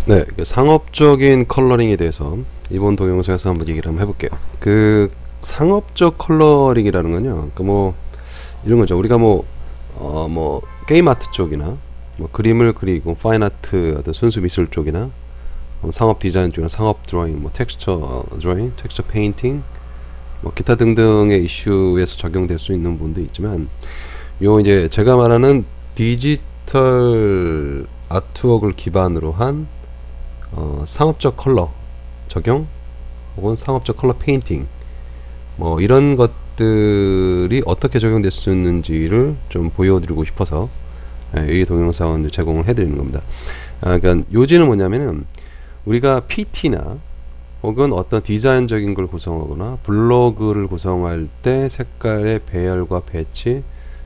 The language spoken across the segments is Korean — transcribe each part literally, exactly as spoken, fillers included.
네, 그 상업적인 컬러링에 대해서 이번 동영상에서 한번 얘기를 한번 해볼게요. 그 상업적 컬러링이라는 건요, 그 뭐 이런 거죠. 우리가 뭐 어 뭐 게임 아트 쪽이나 뭐 그림을 그리고 파인 아트 어떤 순수 미술 쪽이나 뭐 상업 디자인 쪽이나 상업 드로잉, 뭐 텍스처 드로잉, 텍스처 페인팅, 뭐 기타 등등의 이슈에서 적용될 수 있는 부분도 있지만, 요 이제 제가 말하는 디지털 아트웍을 기반으로 한 어, 상업적 컬러 적용 혹은 상업적 컬러 페인팅, 뭐 이런 것들이 어떻게 적용될 수 있는지를 좀 보여드리고 싶어서 예, 이 동영상을 제공을 해드리는 겁니다. 아, 그러니까 요지는 뭐냐면은 우리가 피티나 혹은 어떤 디자인적인 걸 구성하거나 블로그를 구성할 때 색깔의 배열과 배치,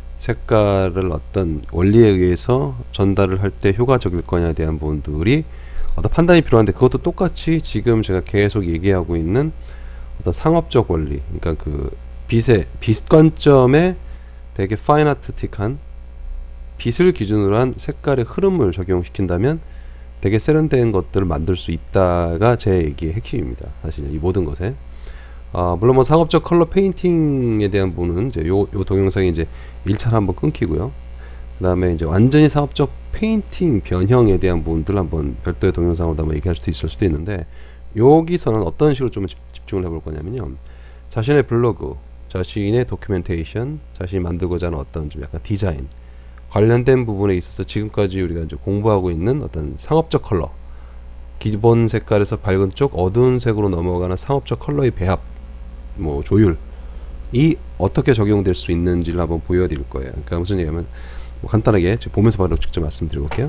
색깔을 어떤 원리에 의해서 전달을 할 때 효과적일 거냐에 대한 부분들이 어떤 판단이 필요한데, 그것도 똑같이 지금 제가 계속 얘기하고 있는 어떤 상업적 원리, 그러니까 그 빛의 빛 관점에 되게 파인 아트틱한 빛을 기준으로 한 색깔의 흐름을 적용시킨다면 되게 세련된 것들을 만들 수 있다가 제 얘기의 핵심입니다. 사실 이 모든 것에 아, 물론 뭐 상업적 컬러 페인팅에 대한 부분은 이제 요, 요 동영상이 이제 일 차로 한번 끊기고요. 그 다음에 이제 완전히 상업적 페인팅 변형에 대한 부분들 한번 별도의 동영상으로 한번 얘기할 수도 있을 수도 있는데, 여기서는 어떤 식으로 좀 집중을 해볼 거냐면요, 자신의 블로그, 자신의 도큐멘테이션, 자신이 만들고자 하는 어떤 좀 약간 디자인 관련된 부분에 있어서 지금까지 우리가 이제 공부하고 있는 어떤 상업적 컬러, 기본 색깔에서 밝은 쪽 어두운 색으로 넘어가는 상업적 컬러의 배합, 뭐 조율, 이 어떻게 적용될 수 있는지를 한번 보여드릴 거예요. 그러니까 무슨 얘기냐면, 뭐 간단하게 보면서 바로 직접 말씀드려볼게요.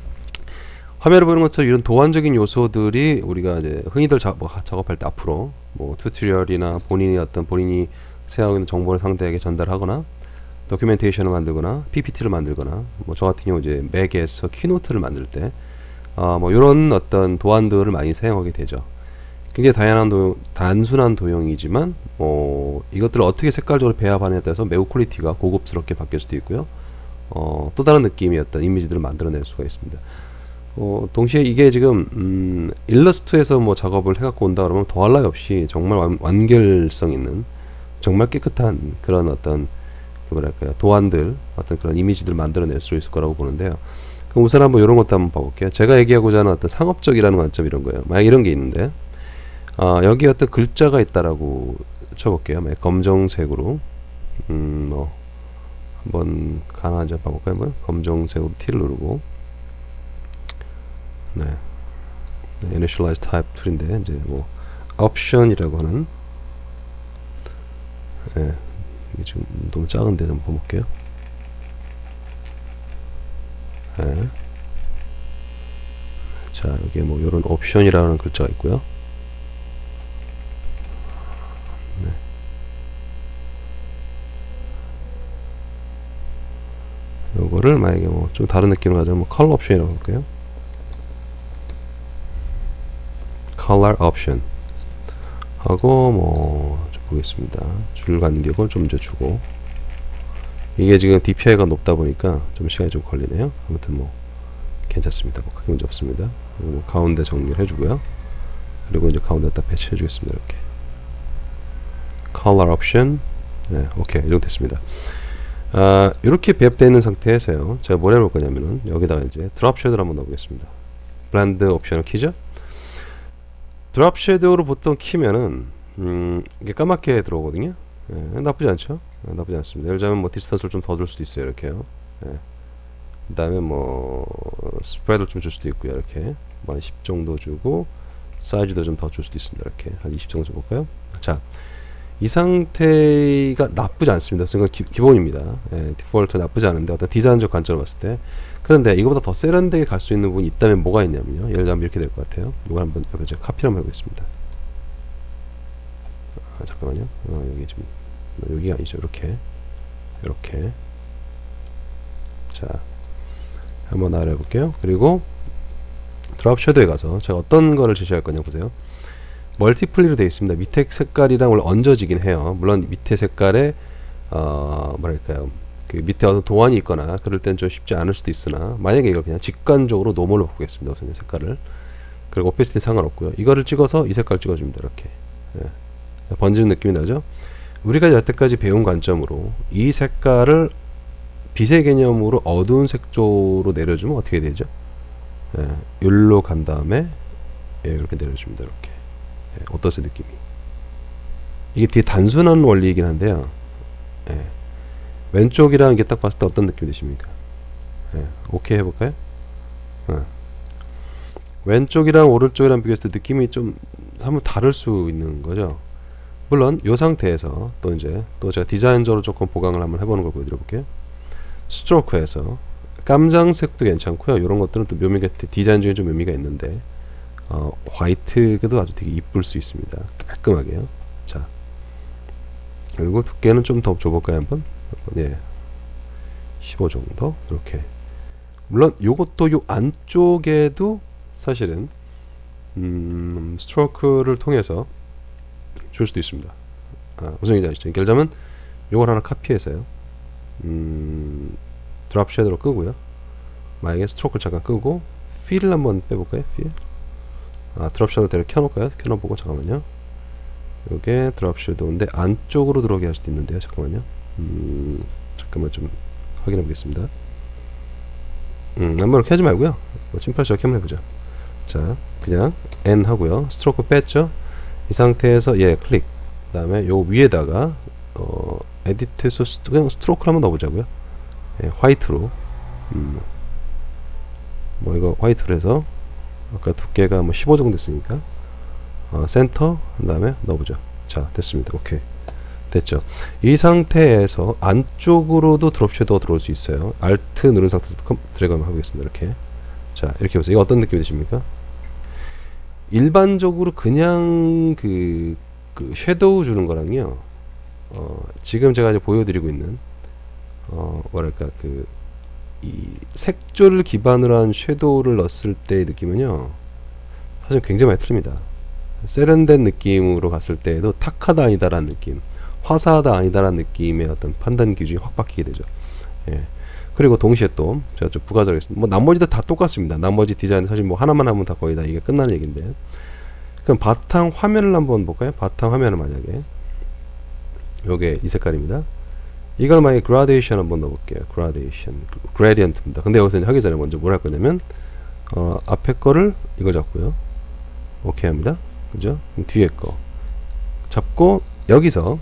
화면을 보는 것처럼 이런 도안적인 요소들이 우리가 이제 흔히들 자, 뭐 작업할 때 앞으로 뭐 튜토리얼이나 본인이 어떤 본인이 생각하고 있는 정보를 상대에게 전달하거나 도큐멘테이션을 만들거나 피피티를 만들거나, 뭐 저 같은 경우 이제 맥에서 키노트를 만들 때 어, 뭐 이런 어떤 도안들을 많이 사용하게 되죠. 굉장히 다양한 도, 단순한 도형이지만 뭐 이것들을 어떻게 색깔적으로 배합하느냐에 따라서 매우 퀄리티가 고급스럽게 바뀔 수도 있고요. 어, 또 다른 느낌의 어떤 이미지들을 만들어낼 수가 있습니다. 어, 동시에 이게 지금 음, 일러스트에서 뭐 작업을 해갖고 온다 그러면 더할 나위 없이 정말 완, 완결성 있는 정말 깨끗한 그런 어떤 그 뭐랄까요, 도안들, 어떤 그런 이미지들을 만들어낼 수 있을 거라고 보는데요. 그럼 우선 한번 이런 것도 한번 봐볼게요. 제가 얘기하고자 하는 어떤 상업적이라는 관점, 이런 거예요. 만약 이런 게 있는데 어, 여기 어떤 글자가 있다라고 쳐볼게요. 만약 검정색으로 음, 뭐 한번 가능한지 한번 봐볼까요? 한번 검정색으로 T를 누르고, 네, 네 Initialize Type 툴인데 이제 뭐 Option이라고 하는, 네, 이게 지금 너무 작은데 좀 봐볼게요. 네. 자, 여기에 뭐 이런 옵션이라는 글자가 있고요. 네. 요거를 만약에 뭐 좀 다른 느낌으로 가자면 뭐 컬러 옵션이라고 할게요. 컬러 옵션 하고 뭐 좀 보겠습니다. 줄 간격을 좀 이제 주고, 이게 지금 디피아이가 높다 보니까 좀 시간이 좀 걸리네요. 아무튼 뭐 괜찮습니다. 뭐 크게 문제 없습니다. 뭐 가운데 정리를 해주고요. 그리고 이제 가운데다 배치해 주겠습니다. 이렇게 컬러 옵션, 네, 오케이, 이 정도 됐습니다. 아, 이렇게 배합되어 있는 상태에서요, 제가 뭘 해볼 거냐면은 여기다가 이제 드롭 섀도우를 한번 넣어보겠습니다. 블렌드 옵션을 키죠. 드롭 섀도우로 보통 키면은 음, 이게 까맣게 들어오거든요. 예, 나쁘지 않죠? 예, 나쁘지 않습니다. 예를 들자면 뭐 디스턴스를 좀 더 줄 수도 있어요. 이렇게요. 예. 그 다음에 뭐 스프레드를 좀 줄 수도 있고요. 이렇게 뭐 한 십 정도 주고, 사이즈도 좀 더 줄 수도 있습니다. 이렇게 한 이십 정도 줘볼까요? 자, 이 상태가 나쁘지 않습니다. 그건 기, 기본입니다. 예, 디폴트 나쁘지 않은데 어떤 디자인적 관점으로 봤을 때, 그런데 이거보다 더 세련되게 갈 수 있는 부분이 있다면 뭐가 있냐면요, 예를 들면 이렇게 될 것 같아요. 이걸 한번 제가 카피를 한번 해보겠습니다. 아, 잠깐만요. 어, 여기 지금 여기 아니죠. 이렇게 이렇게 자, 한번 아래 해볼게요. 그리고 드롭 섀도우에 가서 제가 어떤 거를 제시할 거냐 보세요. 멀티플리로 되어 있습니다. 밑에 색깔이랑 원래 얹어지긴 해요. 물론 밑에 색깔에 어 뭐랄까요, 그 밑에 어떤 도안이 있거나 그럴 땐 좀 쉽지 않을 수도 있으나, 만약에 이걸 그냥 직관적으로 노멀로 보겠습니다. 우선 색깔을 그리고 오피스티 상관없고요. 이거를 찍어서 이 색깔 찍어줍니다. 이렇게. 예. 번지는 느낌이 나죠? 우리가 여태까지 배운 관점으로 이 색깔을 빛의 개념으로 어두운 색조로 내려주면 어떻게 되죠? 예. 여기로 간 다음에 예, 이렇게 내려줍니다. 이렇게. 예. 어떠세요, 느낌이? 이게 되게 단순한 원리이긴 한데요. 예. 왼쪽이랑 이게 딱 봤을 때 어떤 느낌이 드십니까? 예. 오케이 해볼까요? 어. 왼쪽이랑 오른쪽이랑 비교했을 때 느낌이 좀 한번 다를 수 있는 거죠. 물론 이 상태에서 또 이제 또 제가 디자인적으로 조금 보강을 한번 해보는 걸 보여드려 볼게요. 스트로크에서 깜장색도 괜찮고요. 이런 것들은 또 묘미가 디자인 중에 좀 묘미가 있는데 어, 화이트도 아주 되게 이쁠 수 있습니다. 깔끔하게요. 자, 그리고 두께는 좀 더 줘볼까요 한번? 예, 십오 정도 이렇게. 물론 요것도 요 안쪽에도 사실은 음, 스트로크를 통해서 줄 수도 있습니다. 아, 무슨 얘기인지 아시죠? 예를 들자면 요걸 하나 카피해서요. 음, 드랍 섀도우로 끄고요. 만약에 스트로크를 잠깐 끄고 필을 한번 빼볼까요? 필. 아, 드랍 섀도우 대로 켜놓을까요? 켜놓보고 잠깐만요. 요게 드랍 섀도우인데 안쪽으로 들어오게 할 수도 있는데요. 잠깐만요. 음, 잠깐만 좀 확인해 보겠습니다. 음, 한번 이렇게 하지 말고요. 심플하게 한번 해보죠. 자, 그냥 N 하고요. 스트로크 뺐죠? 이 상태에서 얘 클릭. 그 다음에 요 위에다가 어, 에디트에서 그냥 스트로크를 한번 넣어보자고요. 예, 화이트로. 음, 뭐 이거 화이트로 해서 아까 두께가 뭐 십오 정도 됐으니까 어, 센터 한 다음에 넣어보죠. 자, 됐습니다. 오케이. 됐죠. 이 상태에서 안쪽으로도 드롭 섀도우가 들어올 수 있어요. 알트 누른 상태에서 드래그 한번 해보겠습니다. 이렇게. 자, 이렇게 보세요. 이거 어떤 느낌이 드십니까? 일반적으로 그냥 그, 그 섀도우 주는 거랑요, 어, 지금 제가 이제 보여드리고 있는 어, 뭐랄까 그 이 색조를 기반으로 한 섀도우를 넣었을 때의 느낌은요, 사실 굉장히 많이 틀립니다. 세련된 느낌으로 갔을 때에도 탁하다 아니다라는 느낌, 화사하다 아니다라는 느낌의 어떤 판단 기준이 확 바뀌게 되죠. 예. 그리고 동시에 또 제가 좀 부가적이겠습니다. 뭐 나머지도 다 똑같습니다. 나머지 디자인 사실 뭐 하나만 하면 다 거의 다 이게 끝나는 얘기인데, 그럼 바탕 화면을 한번 볼까요? 바탕 화면을 만약에 요게 이 색깔입니다. 이걸 만약에 그라데이션 한번 넣어볼게요. 그라데이션, 그레디언트입니다. 근데 여기서 하기 전에 먼저 뭘 할 거냐면 어, 앞에 거를 이걸 잡고요. 오케이 합니다. 그죠? 뒤에 거 잡고 여기서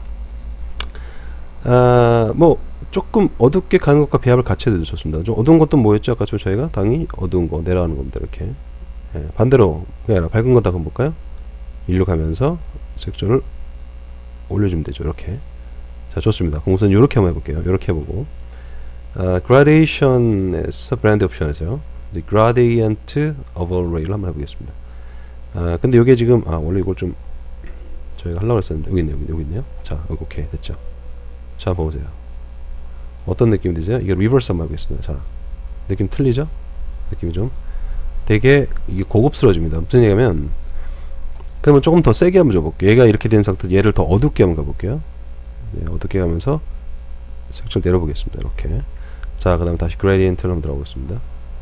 아, 뭐 조금 어둡게 가는 것과 배합을 같이 해도 좋습니다. 좀 어두운 것도 뭐였죠? 아까 좀 저희가 당연히 어두운 거 내려가는 겁니다. 이렇게. 예, 반대로 그냥 밝은 거다 한번 볼까요? 일로 가면서 색조를 올려주면 되죠. 이렇게. 자, 좋습니다. 그럼 우선 이렇게 한번 해볼게요. 이렇게 해보고 아, Gradation에서 브랜드 옵션에서요, Gradient Overlay를 한번 해보겠습니다. 아, 근데 이게 지금 아 원래 이걸 좀 저희가 하려고 했었는데 여기 있네요. 여기 있네요. 자, 여기 오케이 됐죠. 자, 보세요. 어떤 느낌이 드세요? 이게 리버스 한번 해보겠습니다. 자, 느낌 틀리죠? 느낌이 좀 되게 이게 고급스러워집니다. 무슨 얘기냐면, 그러면 조금 더 세게 한번 줘볼게요. 얘가 이렇게 된 상태에서 얘를 더 어둡게 한번 가볼게요. 예, 어둡게 가면서 색조를 내려보겠습니다. 이렇게. 자, 그 다음에 다시 그레디언트를 한번 들어가보겠습니다.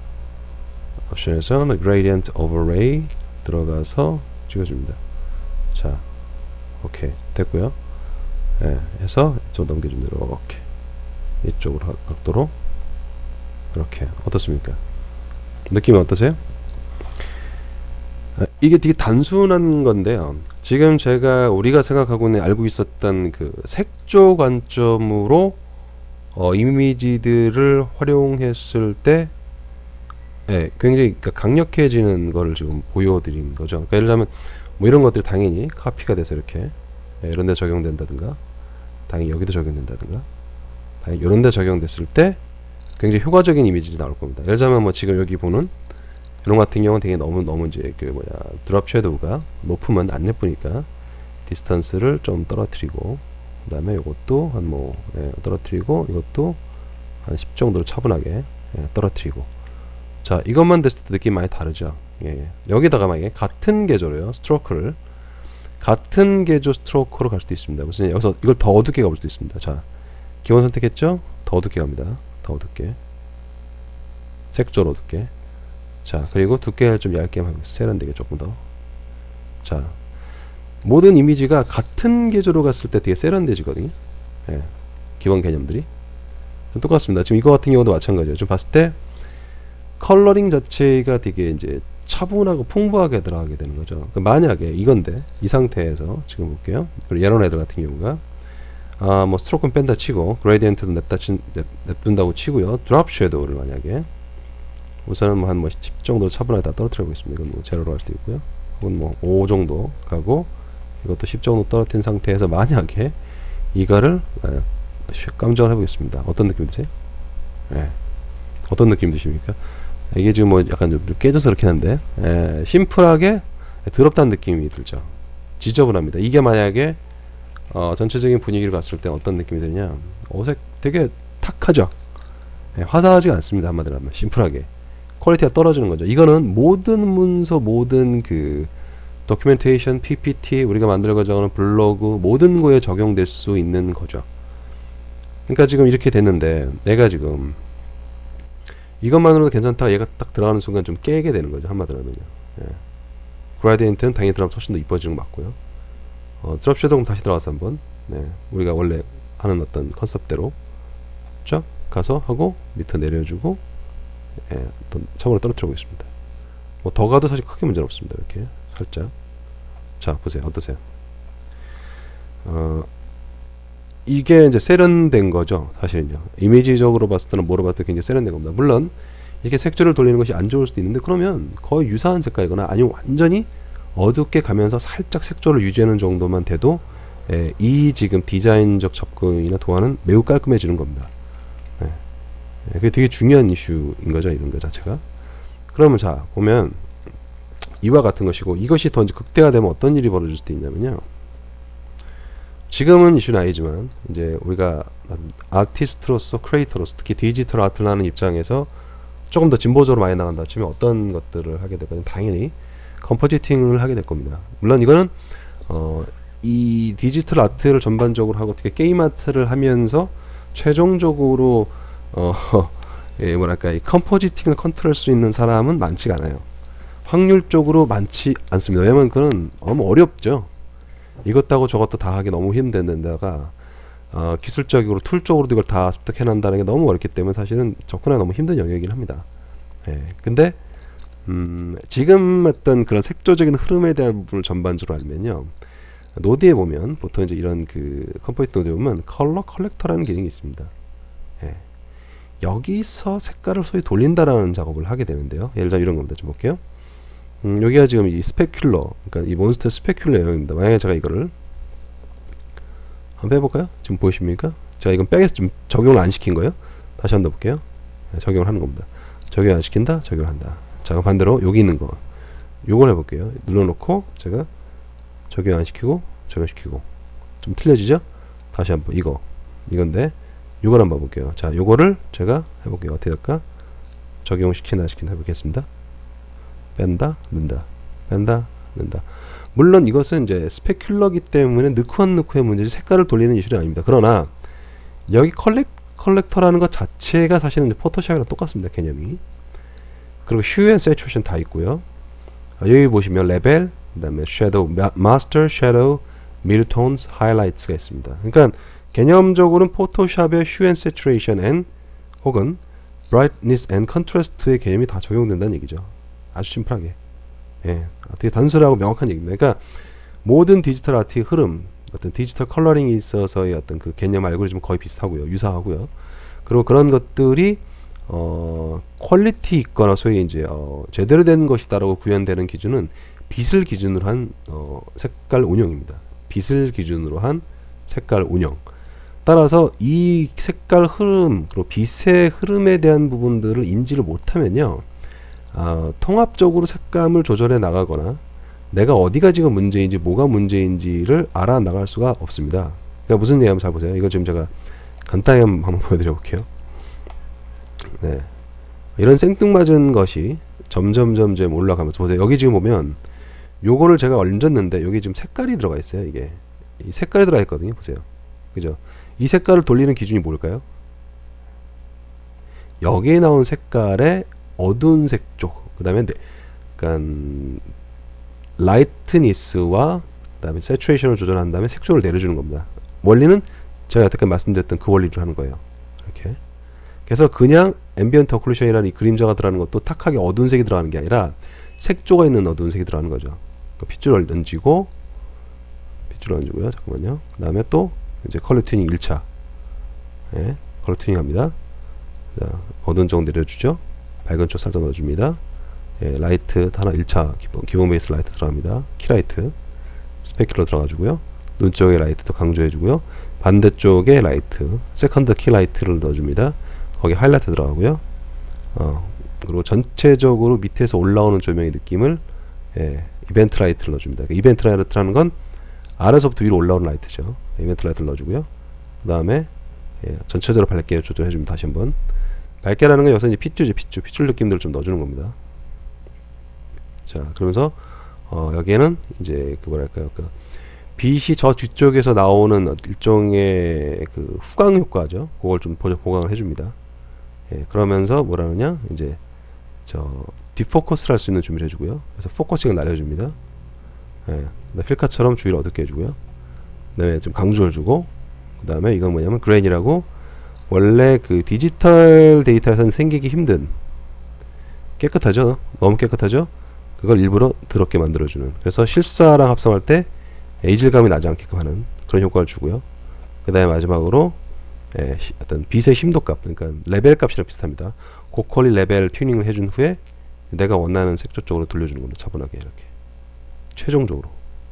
옵션에서 Gradient Overlay 들어가서 찍어줍니다. 자, 오케이 됐고요. 예, 해서 이쪽 넘겨줍니다. 이렇게 이쪽으로 각도로 이렇게. 어떻습니까? 느낌이 어떠세요? 아, 이게 되게 단순한 건데요, 지금 제가 우리가 생각하고는 알고 있었던 그 색조 관점으로 어, 이미지들을 활용했을 때 예, 굉장히 그러니까 강력해지는 거를 지금 보여드린 거죠. 그러니까 예를 들자면 뭐 이런 것들이 당연히 카피가 돼서 이렇게 예, 이런 데 적용된다든가, 당연히 여기도 적용된다든가, 당연히 이런 데 적용됐을 때 굉장히 효과적인 이미지가 나올 겁니다. 예를 들자면 뭐 지금 여기 보는 이런 같은 경우는 되게 너무 너무 이제 그 뭐야 드롭 섀도우가 높으면 안 예쁘니까 디스턴스를 좀 떨어뜨리고, 그 다음에 이것도 한 뭐 예, 떨어뜨리고, 이것도 한 십 정도로 차분하게 예, 떨어뜨리고. 자, 이것만 됐을 때 느낌이 많이 다르죠. 예. 여기다가 만약에 같은 계조로요, 스트로크를 같은 계조 스트로크로 갈 수도 있습니다. 무슨 여기서 이걸 더 어둡게 가볼 수도 있습니다. 자, 기본 선택했죠? 더 어둡게 갑니다. 더 어둡게, 색조로 어둡게. 자, 그리고 두께를 좀 얇게 하고 세련되게 조금 더. 자, 모든 이미지가 같은 계조로 갔을 때 되게 세련돼지거든요. 예, 기본 개념들이 똑같습니다. 지금 이거 같은 경우도 마찬가지예요. 좀 봤을 때 컬러링 자체가 되게 이제 차분하고 풍부하게 들어가게 되는 거죠. 그러니까 만약에 이건데 이 상태에서 지금 볼게요. 그리고 이런 애들 같은 경우가 아, 뭐 스트로크는 뺀다 치고 그레디언트도 냅다 치, 냅, 냅둔다고 치고요. 드롭 섀도우를 만약에 우선은 뭐 한 뭐 십 정도 차분하게 다 떨어뜨려 보겠습니다. 이건 뭐 제로로 할 수도 있고요. 혹은 뭐 오 정도 가고 이것도 십 정도 떨어뜨린 상태에서 만약에 이거를 에, 감정을 해보겠습니다. 어떤 느낌 드세요? 예. 어떤 느낌 드십니까? 이게 지금 뭐 약간 좀 깨져서 그렇긴 한데 에, 심플하게 더럽다는 느낌이 들죠. 지저분합니다. 이게 만약에 어, 전체적인 분위기를 봤을 때 어떤 느낌이 드냐, 어색 되게 탁하죠. 예, 화사하지가 않습니다. 한마디로 하면 심플하게 퀄리티가 떨어지는 거죠. 이거는 모든 문서, 모든 그 도큐멘테이션, 피피티, 우리가 만들고자 하는 블로그 모든 거에 적용될 수 있는 거죠. 그러니까 지금 이렇게 됐는데 내가 지금 이것만으로도 괜찮다 얘가 딱 들어가는 순간 좀 깨게 되는 거죠. 한마디로 하면요. 예. 그라디언트는 당연히 들어가면 훨씬 더 이뻐지는 거 맞고요. 어, 드롭 섀도우 다시 들어가서 한번 네, 우리가 원래 하는 어떤 컨셉대로 쫙 가서 하고 밑에 내려주고 예, 처음으로 떨어뜨려 보겠습니다. 뭐 더 가도 사실 크게 문제는 없습니다. 이렇게 살짝. 자, 보세요. 어떠세요? 어, 이게 이제 세련된 거죠. 사실은요. 이미지적으로 봤을 때는 뭐로 봤을 때 굉장히 세련된 겁니다. 물론 이렇게 색조를 돌리는 것이 안 좋을 수도 있는데, 그러면 거의 유사한 색깔이거나 아니면 완전히 어둡게 가면서 살짝 색조를 유지하는 정도만 돼도 예, 이 지금 디자인적 접근이나 도안은 매우 깔끔해지는 겁니다. 예. 예, 그게 되게 중요한 이슈인 거죠. 이런 거 자체가. 그러면 자, 보면 이와 같은 것이고, 이것이 더 이제 극대화되면 어떤 일이 벌어질 수도 있냐면요. 지금은 이슈는 아니지만 이제 우리가 아티스트로서, 크리에이터로서, 특히 디지털 아트를 하는 입장에서 조금 더 진보적으로 많이 나간다 치면 어떤 것들을 하게 되거든요. 당연히 컴포지팅을 하게 될 겁니다. 물론 이거는 어, 이 디지털 아트를 전반적으로 하고 어떻게 게임 아트를 하면서 최종적으로 어, 예, 뭐랄까 이 컴포지팅을 컨트롤할 수 있는 사람은 많지가 않아요. 확률적으로 많지 않습니다. 왜냐면 그건 너무 어렵죠. 이것하고 저것도 다 하기 너무 힘든 데다가 어, 기술적으로 툴적으로도 이걸 다 습득해 난다는 게 너무 어렵기 때문에 사실은 접근하기 너무 힘든 영역이긴 합니다. 예, 근데 음, 지금 어떤 그런 색조적인 흐름에 대한 부분을 전반적으로 알면요, 노드에 보면 보통 이제 이런 그 컴포지트 노드에 보면 컬러 컬렉터라는 기능이 있습니다. 예, 여기서 색깔을 소위 돌린다라는 작업을 하게 되는데요. 예를 들어 이런 겁니다. 좀 볼게요. 음, 여기가 지금 이 스페큘러, 그러니까 이 몬스터 스페큘러 영역입니다. 만약에 제가 이거를 한번 해볼까요? 지금 보이십니까? 제가 이건 백에서 좀 적용을 안 시킨 거예요. 다시 한번 볼게요. 네, 적용을 하는 겁니다. 적용 안 시킨다, 적용을 한다. 자, 그럼 반대로 여기 있는 거 요걸 해볼게요. 눌러놓고 제가 적용 안 시키고 적용시키고. 좀 틀려지죠? 다시 한번 이거 이건데 요걸 한번 볼게요. 자, 요거를 제가 해볼게요. 어떻게 될까? 적용시키나 시키나 해보겠습니다. 뺀다, 넣는다, 뺀다, 넣는다. 물론 이것은 이제 스페큘러기 때문에 넣고 안 넣고의 문제지 색깔을 돌리는 이슈는 아닙니다. 그러나 여기 컬렉, 컬렉터라는 것 자체가 사실은 이제 포토샵이랑 똑같습니다. 개념이. 그리고 휴 앤 세츄레이션 다 있고요. 여기 보시면 레벨, 그 다음에 섀도우, 마스터, 섀도우, 미드톤스, 하이라이트가 있습니다. 그러니까 개념적으로는 포토샵의 휴 앤 세츄레이션 앤 혹은 브라이트니스 앤 컨트라스트의 개념이 다 적용된다는 얘기죠. 아주 심플하게. 예, 되게 단순하고 명확한 얘기입니다. 그러니까 모든 디지털 아트의 흐름, 어떤 디지털 컬러링이 있어서의 어떤 그 개념 알고리즘은 거의 비슷하고요, 유사하고요. 그리고 그런 것들이 어, 퀄리티 있거나 소위 이제 어, 제대로 된 것이다라고 구현되는 기준은 빛을 기준으로 한 어, 색깔 운영입니다. 빛을 기준으로 한 색깔 운영. 따라서 이 색깔 흐름, 그리고 빛의 흐름에 대한 부분들을 인지를 못하면요, 어, 통합적으로 색감을 조절해 나가거나 내가 어디가 지금 문제인지 뭐가 문제인지를 알아 나갈 수가 없습니다. 그러니까 무슨 얘기하면 잘 보세요. 이거 지금 제가 간단히 한번 보여드려 볼게요. 네, 이런 생뚱맞은 것이 점점 점점 올라가면서 보세요. 여기 지금 보면 요거를 제가 얹었는데 여기 지금 색깔이 들어가 있어요. 이게 이 색깔이 들어가 있거든요. 보세요. 그죠? 이 색깔을 돌리는 기준이 뭘까요? 여기에 나온 색깔의 어두운 색 쪽, 그 다음에 그러니까 라이트니스와 그 다음에 세츄레이션을 조절한 다음에 색조를 내려주는 겁니다. 원리는 제가 여태까지 말씀드렸던 그 원리를 하는 거예요. 이렇게. 그래서 그냥 앰비언트 오클루션이라는 이 그림자가 들어가는 것도 탁하게 어두운 색이 들어가는 게 아니라 색조가 있는 어두운 색이 들어가는 거죠. 그러니까 핏줄을 얹고 핏줄을 얹고요. 잠깐만요. 그 다음에 또 이제 컬러 튜닝 일 차. 예, 컬러 튜닝 합니다. 어두운 쪽 내려주죠. 밝은 쪽 살짝 넣어줍니다. 예, 라이트 하나 일 차 기본, 기본 베이스 라이트 들어갑니다. 키라이트 스페큘러 들어가주고요. 눈 쪽에 라이트도 강조해주고요. 반대쪽에 라이트 세컨드 키라이트를 넣어줍니다. 거기 하이라이트 들어가고요. 어, 그리고 전체적으로 밑에서 올라오는 조명의 느낌을 예, 이벤트 라이트를 넣어줍니다. 그 이벤트 라이트라는 건 아래서부터 위로 올라오는 라이트죠. 이벤트 라이트를 넣어주고요. 그 다음에 예, 전체적으로 밝게 조절해줍니다. 다시 한번 밝게라는 건 여기서 이제 핏줄이죠. 핏줄 핏줄 느낌들을 좀 넣어주는 겁니다. 자, 그러면서 어, 여기에는 이제 그 뭐랄까요, 그 빛이 저 뒤쪽에서 나오는 일종의 그 후광 효과죠. 그걸 좀 보강을 해줍니다. 예, 그러면서 뭐라느냐, 이제 저 디포커스를 할 수 있는 준비를 해주고요. 그래서 포커싱을 날려줍니다. 예, 필카처럼 주위를 어둡게 해주고요. 그다음에 좀 강조를 주고, 그 다음에 이건 뭐냐면 그레인이라고 원래 그 디지털 데이터에서는 생기기 힘든 깨끗하죠. 너무 깨끗하죠. 그걸 일부러 더럽게 만들어주는. 그래서 실사랑 합성할 때 이질감이 나지 않게끔 하는 그런 효과를 주고요. 그 다음에 마지막으로 예, 어떤 빛의 힘도값, 그러니까 레벨 값이랑 비슷합니다. 고퀄리 레벨 튜닝을 해준 후에 내가 원하는 색조 쪽으로 돌려주는 겁니다. 차분하게 이렇게 최종적으로.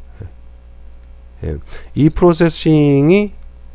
예. 예. 이 프로세싱이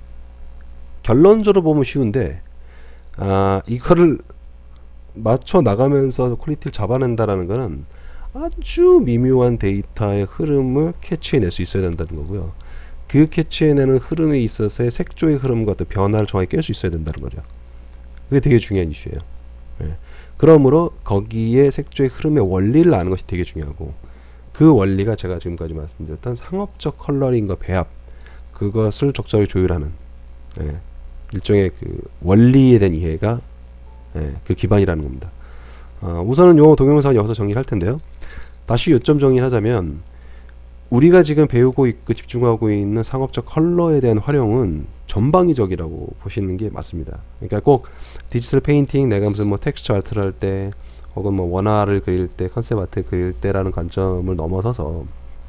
결론적으로 보면 쉬운데 아, 이거를 맞춰 나가면서 퀄리티를 잡아낸다라는 거는 아주 미묘한 데이터의 흐름을 캐치해낼 수 있어야 된다는 거고요. 그 캐치해내는 흐름에 있어서의 색조의 흐름과 어떤 변화를 정확히 깰 수 있어야 된다는 거죠. 그게 되게 중요한 이슈예요. 예. 그러므로 거기에 색조의 흐름의 원리를 아는 것이 되게 중요하고, 그 원리가 제가 지금까지 말씀드렸던 상업적 컬러링과 배합, 그것을 적절히 조율하는 예. 일종의 그 원리에 대한 이해가 예. 그 기반이라는 겁니다. 어, 우선은 요 동영상 여기서 정리할 텐데요. 다시 요점 정리를 하자면, 우리가 지금 배우고 있고 집중하고 있는 상업적 컬러에 대한 활용은 전방위적이라고 보시는 게 맞습니다. 그러니까 꼭 디지털 페인팅, 내가 무슨 뭐 텍스처 아트를 할 때, 혹은 뭐 원화를 그릴 때, 컨셉 아트를 그릴 때라는 관점을 넘어서서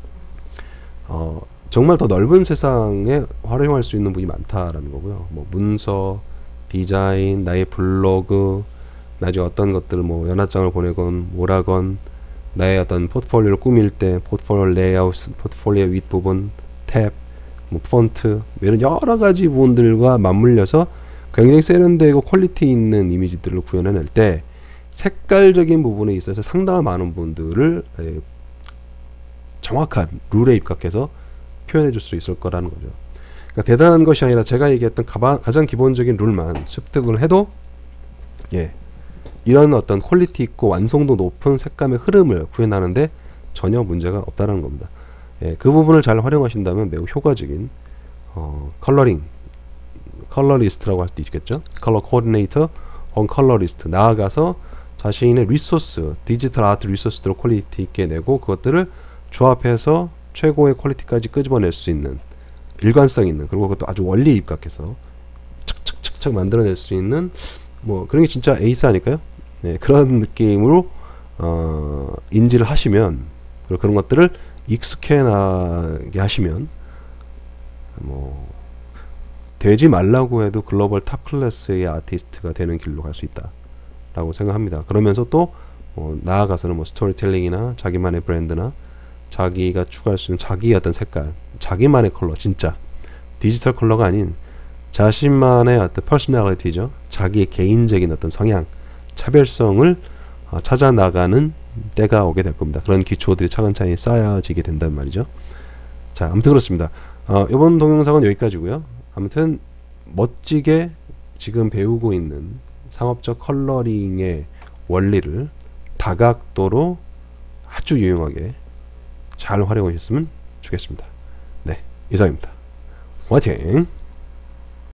어, 정말 더 넓은 세상에 활용할 수 있는 분이 많다라는 거고요. 뭐 문서, 디자인, 나의 블로그, 나중에 어떤 것들 뭐 연합장을 보내건 뭐라건, 나의 어떤 포트폴리오를 꾸밀 때 포트폴리오 레이아웃, 포트폴리오 윗부분, 탭, 뭐 폰트, 이런 여러 가지 부분들과 맞물려서 굉장히 세련되고 퀄리티 있는 이미지들을 구현해낼 때 색깔적인 부분에 있어서 상당한 많은 부분들을 에, 정확한 룰에 입각해서 표현해 줄 수 있을 거라는 거죠. 그러니까 대단한 것이 아니라 제가 얘기했던 가바, 가장 기본적인 룰만 습득을 해도 예, 이런 어떤 퀄리티 있고 완성도 높은 색감의 흐름을 구현하는데 전혀 문제가 없다는 겁니다. 예, 그 부분을 잘 활용하신다면 매우 효과적인 어, 컬러링, 컬러리스트라고 할 수도 있겠죠. 컬러 코디네이터 혹은 컬러리스트, 나아가서 자신의 리소스, 디지털 아트 리소스들을 퀄리티 있게 내고 그것들을 조합해서 최고의 퀄리티까지 끄집어낼 수 있는, 일관성 있는, 그리고 그것도 아주 원리에 입각해서 착착착착 만들어낼 수 있는 뭐 그런 게 진짜 에이스 아닐까요? 네, 그런 느낌으로 어, 인지를 하시면, 그리고 그런 것들을 익숙해 나게 하시면 뭐 되지 말라고 해도 글로벌 탑 클래스의 아티스트가 되는 길로 갈 수 있다 라고 생각합니다. 그러면서 또 어, 나아가서는 뭐 스토리텔링이나 자기만의 브랜드나 자기가 추가할 수 있는 자기의 어떤 색깔, 자기만의 컬러, 진짜 디지털 컬러가 아닌 자신만의 어떤 퍼스널리티죠. 자기의 개인적인 어떤 성향, 차별성을 어, 찾아 나가는 때가 오게 될 겁니다. 그런 기초들이 차근차근히 쌓여지게 된단 말이죠. 자, 아무튼 그렇습니다. 어, 이번 동영상은 여기까지고요. 아무튼 멋지게 지금 배우고 있는 상업적 컬러링의 원리를 다각도로 아주 유용하게 잘 활용하셨으면 좋겠습니다. 네, 이상입니다. 화이팅!